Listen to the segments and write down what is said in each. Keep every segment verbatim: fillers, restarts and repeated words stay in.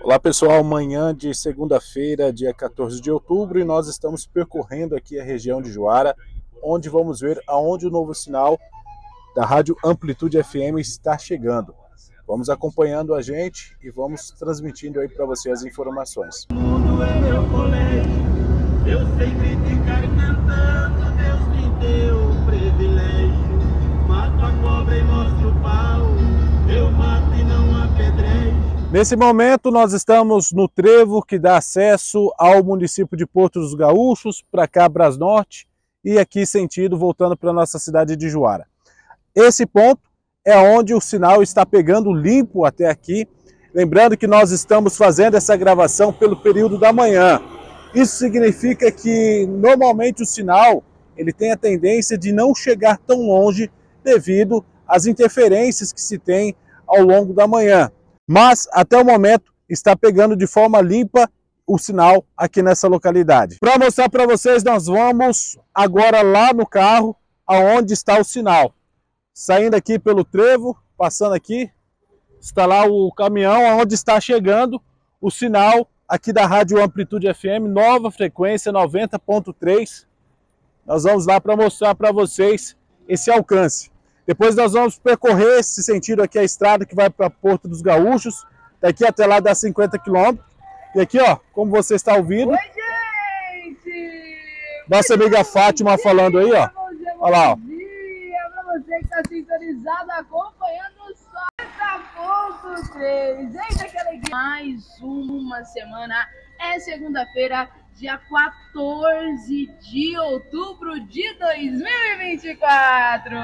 Olá pessoal, manhã de segunda-feira, dia quatorze de outubro, e nós estamos percorrendo aqui a região de Juara, onde vamos ver aonde o novo sinal da Rádio Amplitude F M está chegando. Vamos acompanhando a gente e vamos transmitindo aí para você as informações. O mundo é meu colégio, eu sei criticar cantando, Deus me deu o privilégio. Mato a cobra e mostro o pau, eu mato e não apedrejo. Nesse momento nós estamos no trevo que dá acesso ao município de Porto dos Gaúchos, para Cabras Norte e aqui sentido voltando para a nossa cidade de Juara. Esse ponto é onde o sinal está pegando limpo até aqui. Lembrando que nós estamos fazendo essa gravação pelo período da manhã. Isso significa que normalmente o sinal ele tem a tendência de não chegar tão longe devido às interferências que se tem ao longo da manhã. Mas até o momento está pegando de forma limpa o sinal aqui nessa localidade. Para mostrar para vocês, nós vamos agora lá no carro aonde está o sinal. Saindo aqui pelo trevo, passando aqui, está lá o caminhão onde está chegando o sinal aqui da Rádio Amplitude F M, nova frequência noventa ponto três. Nós vamos lá para mostrar para vocês esse alcance. Depois nós vamos percorrer esse sentido aqui, a estrada que vai para Porto dos Gaúchos. Daqui até lá dá cinquenta quilômetros. E aqui, ó, como você está ouvindo, oi, gente! Nossa amiga Fátima falando aí, ó. Olha lá, ó. Bom dia para você que está sintonizado, acompanhando o noventa ponto três. Eita, que alegria! Mais uma semana. É segunda-feira, dia quatorze de outubro de dois mil e vinte e quatro.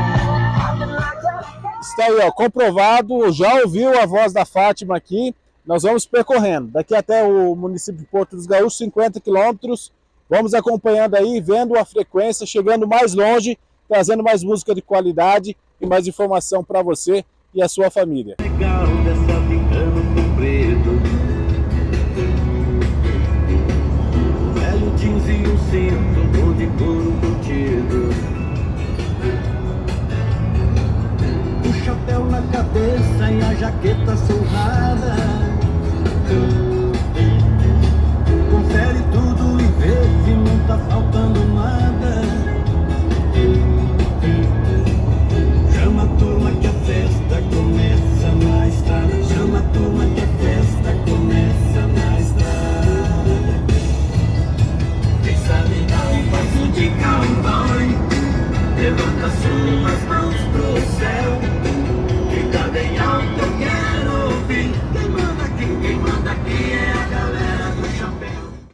Está aí, ó, comprovado, já ouviu a voz da Fátima aqui. Nós vamos percorrendo, daqui até o município de Porto dos Gaúchos, cinquenta quilômetros. Vamos acompanhando aí, vendo a frequência, chegando mais longe, trazendo mais música de qualidade e mais informação para você e a sua família. Legal dessa vida.